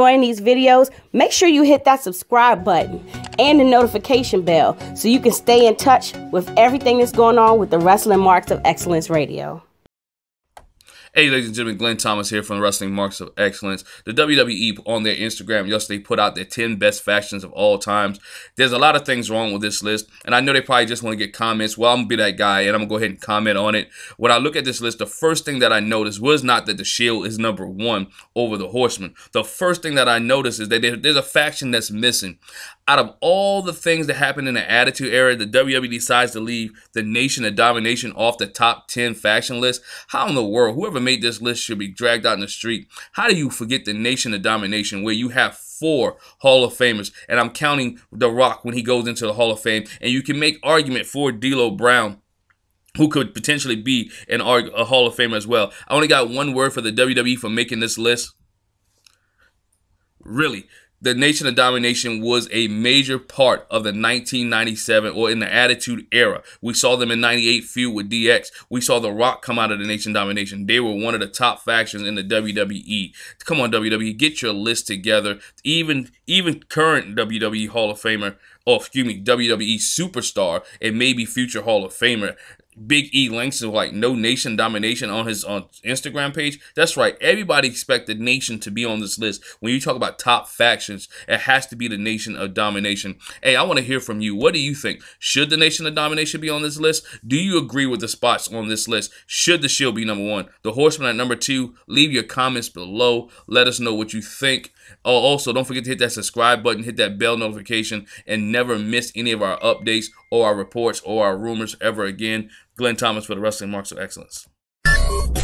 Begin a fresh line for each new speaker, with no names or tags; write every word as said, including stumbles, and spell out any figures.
enjoying these videos, make sure you hit that subscribe button and the notification bell so you can stay in touch with everything that's going on with the Wrestling Marks of Excellence Radio.
Hey, ladies and gentlemen, Glenn Thomas here from the Wrestling Marks of Excellence. The W W E on their Instagram yesterday put out their ten best factions of all times. There's a lot of things wrong with this list, and I know they probably just want to get comments. Well, I'm going to be that guy, and I'm going to go ahead and comment on it. When I look at this list, the first thing that I noticed was not that the Shield is number one over the Horsemen. The first thing that I noticed is that there's a faction that's missing. Out of all the things that happened in the Attitude Era, the W W E decides to leave the Nation of Domination off the top ten faction list. How in the world, whoever made this list should be dragged out in the street. How do you forget the Nation of Domination where you have four Hall of Famers? And I'm counting The Rock when he goes into the Hall of Fame. And you can make argument for D'Lo Brown, who could potentially be an, a Hall of Famer as well. I only got one word for the W W E for making this list. Really. The Nation of Domination was a major part of the nineteen ninety-seven or in the Attitude Era. We saw them in ninety-eight feud with D X. We saw The Rock come out of the Nation of Domination. They were one of the top factions in the W W E. Come on, W W E, get your list together. Even, even current W W E Hall of Famer, or excuse me, W W E Superstar, and maybe future Hall of Famer, Big E Langston, like no Nation Domination on his on Instagram page. That's right. Everybody expect the Nation to be on this list. When you talk about top factions, it has to be the Nation of Domination. Hey, I want to hear from you. What do you think? Should the Nation of Domination be on this list? Do you agree with the spots on this list? Should the Shield be number one? The Horsemen at number two? Leave your comments below. Let us know what you think. Oh, also, don't forget to hit that subscribe button, hit that bell notification, and never miss any of our updates or our reports or our rumors ever again. Glenn Thomas for the Wrestling Marks of Excellence.